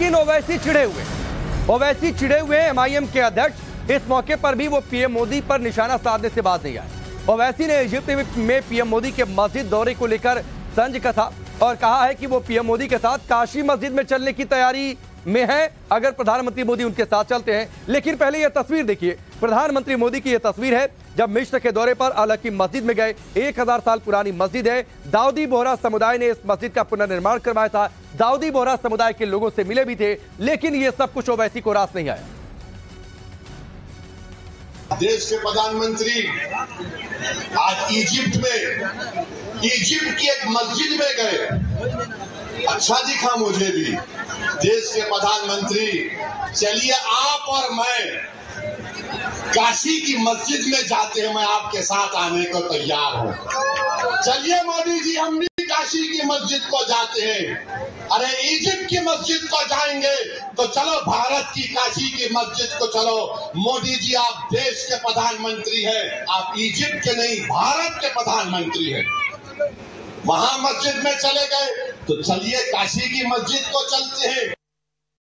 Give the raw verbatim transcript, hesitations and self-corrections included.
लेकिन ओवैसी चिढ़े हुए ओवैसी चिढ़े हुए एमआईएम के अध्यक्ष। इस मौके पर भी वो पीएम मोदी पर निशाना साधने से बात नहीं आए। ओवैसी ने इजिप्ट में पीएम मोदी के मस्जिद दौरे को लेकर तंज कसा और कहा है कि वो पीएम मोदी के साथ काशी मस्जिद में चलने की तैयारी में है अगर प्रधानमंत्री मोदी उनके साथ चलते हैं। लेकिन पहले यह तस्वीर देखिए, प्रधानमंत्री मोदी की यह तस्वीर है जब मिस्र के दौरे पर अल हकीम मस्जिद में गए। एक हजार साल पुरानी मस्जिद है। दाऊदी बोहरा समुदाय ने इस मस्जिद का पुनर्निर्माण करवाया था। दाऊदी बोहरा समुदाय के लोगों से मिले भी थे, लेकिन यह सब कुछ ओवैसी को रास नहीं आया। देश के प्रधानमंत्री आज इजिप्ट में इजिप्ट की एक मस्जिद में गए। अच्छा दिखा मुझे भी। देश के प्रधानमंत्री, चलिए आप और मैं काशी की मस्जिद में जाते हैं, मैं आपके साथ आने को तैयार हूं। चलिए मोदी जी, हम भी काशी की मस्जिद को जाते हैं। अरे इजिप्ट की मस्जिद को जाएंगे तो चलो भारत की काशी की मस्जिद को चलो। मोदी जी, आप देश के प्रधानमंत्री हैं, आप इजिप्ट के नहीं भारत के प्रधानमंत्री हैं। वहां मस्जिद में चले गए तो चलिए काशी की मस्जिद को चलते हैं।